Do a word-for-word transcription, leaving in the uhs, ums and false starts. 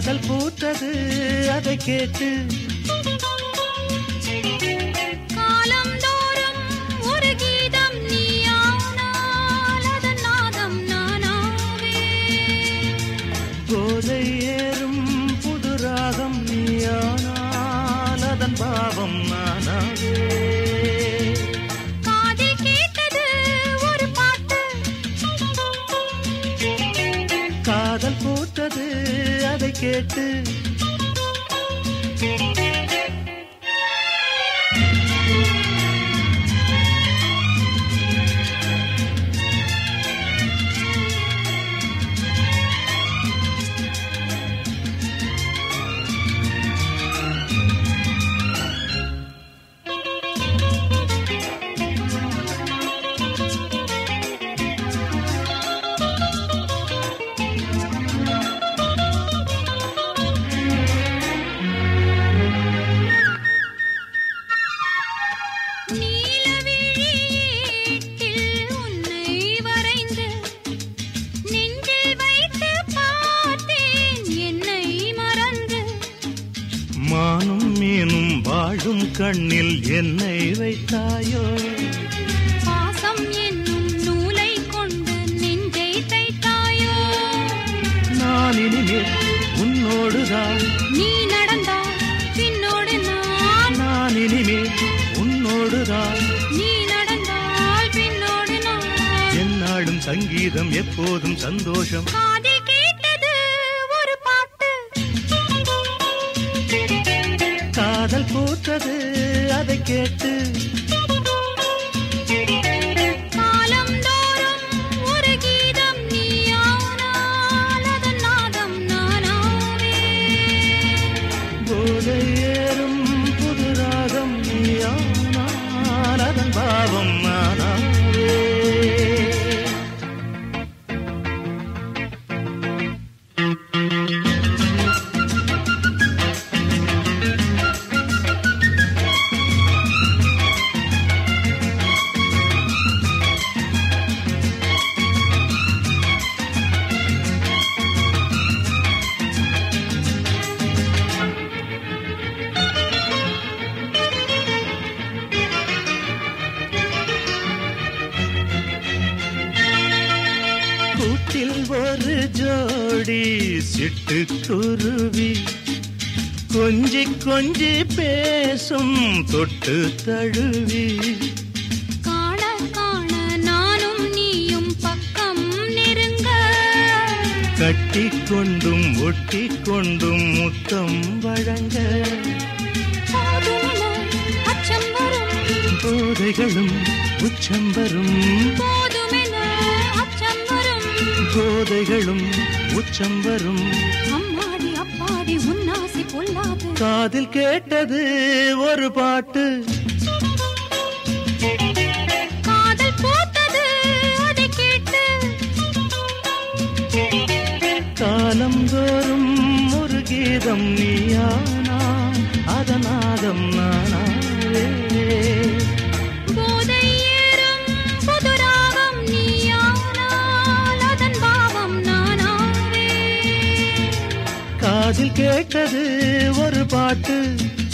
காதல் பூத்தது அதை கேட்டு காலம் தோறும் ஒரு கீதம் நீயானால் அதன் நாதம் நானாவே. போதை ஏறும் புது ராகம் நீயானால் அதன் பாவம் நானாவே. காதில் கேட்டது ஒரு பாட்டு காதல் பூத்தது அதை கேட்டு மானும் மீனும் வாழும் கண்ணில் என்னை வைத்தாயோ. பாசம் என்னும் நூலை கொண்டு நெஞ்சை தைத்தாயோ. நான் இனிமேல் உன்னோடுதான் நீ நடந்தால் பின்னோடு நான். நான் இனிமேல் உன்னோடுதான் நீ நடந்தால் பின்னோடு நான். என்னாடும் சங்கீதம் எப்போதும் சந்தோஷம். காதில் கேட்டது ஒரு பாட்டு காதல் பூத்தது அதை கேட்டு காலம் தோறும் ஒரு கீதம் நீயானால் அதன் நாதம் நானாவே. போதை ஏறும் புது ராகம் நீயானால் அதன் பாவம் நானாவே. கூட்டில் ஒரு ஜோடி சிட்டுக்குருவி கொஞ்சி கொஞ்சி பேசும் தொட்டு தழுவி. காண காண நானும் நீயும் பக்கம் நெருங்க. கட்டிக்கொண்டும் ஒட்டிக்கொண்டும் முத்தம் வழங்க. போதுமென அச்சம் வரும் போதைகளும் உச்சம் வரும். போதுமென அச்சம் வரும் போதைகளும் உச்சம் வரும். அம்மாடி அப்பாடி உன்னாசி பொல்லாது. காதில் கேட்டது ஒரு பாட்டு காதல் பூத்தது அதை கேட்டு காலம் தோறும் ஒரு கீதம் நீயானா அதநாதம் நானாவே. போதை ஏறும் புது ராகம் நீயானால் அதன் பாவம் நானாவே. காதில் கேட்டது ஒரு பாட்டு